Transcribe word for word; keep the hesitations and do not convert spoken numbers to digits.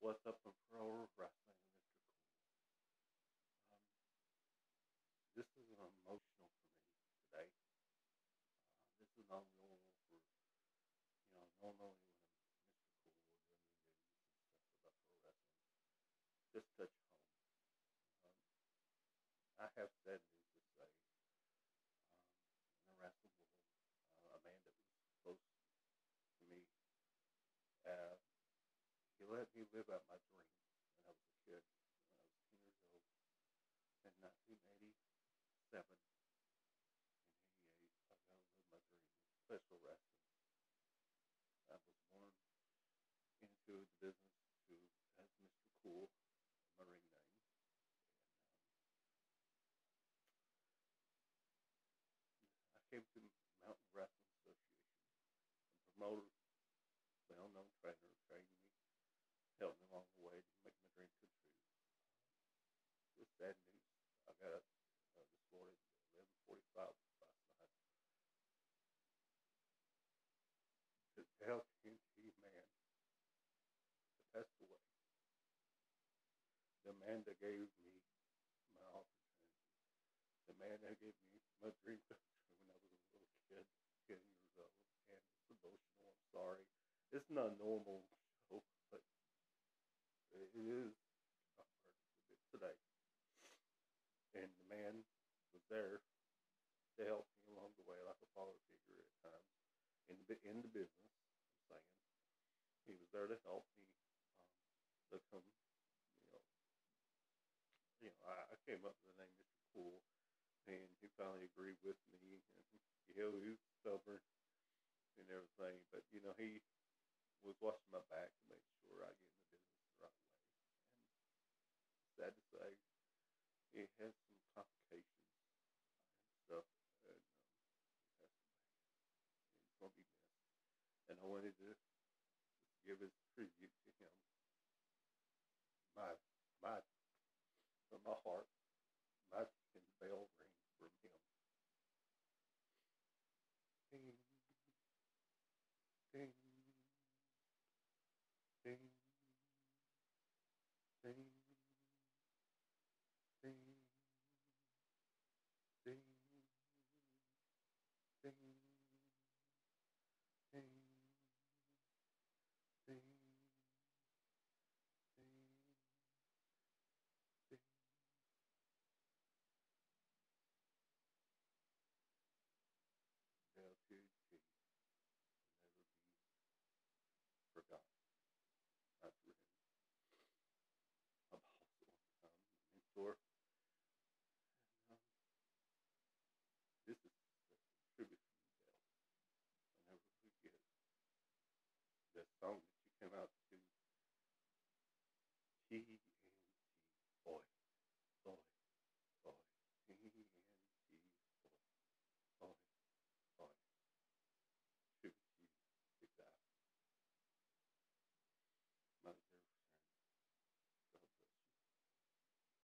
What's up in pro wrestling, Mister Cool? Um, this is an emotional for me today. Uh, this is not normal for, you know, normally when Mister Cool will do any news and stuff about pro wrestling, just touch home. Um, I have sad news to say. Um, in the wrestling world, uh, a man that was close to me, uh, he let me live out my dream when I was a kid, when I was ten years old, in nineteen eighty-seven and eighty-eight. I got to live my dream of professional wrestling. I was born into the business to as Mister Cool, my ring name, and um, I came to Mountain Wrestling Association. The promoter, well-known trainer, trained me, helped me along the way to make my dream come true. With sad news, I got up uh, this morning at eleven forty-five last night to tell T N T man to pass away. The man that gave me my opportunity. The man that gave me my dream come true when I was a little kid, ten years old. And it's emotional. I'm sorry. It's not a normal show, but it is a hard a bit today. And the man was there to help me along the way, like a father figure at times in the in the business. I'm saying he was there to help me um, become, you know, you know. I, I came up with the name Mister Cool, and he finally agreed with me. And you know, he was stubborn and everything, but you know, he was watching my back to make sure I get in the business the right way. And sad to say, he had some complications and stuff, and um, he passed away. And he's gonna be missed. And I wanted to just give his tribute to him, my my from my heart, my chicken bell ring from him. Ding, ding, ding, ding, ding, ding, ding, ding, ding, ding, ding. L two G will never be forgotten. My friend, a boss at one time, a mentor. And um, this is a tribute from you, Dale. I'll never forget that song that you came out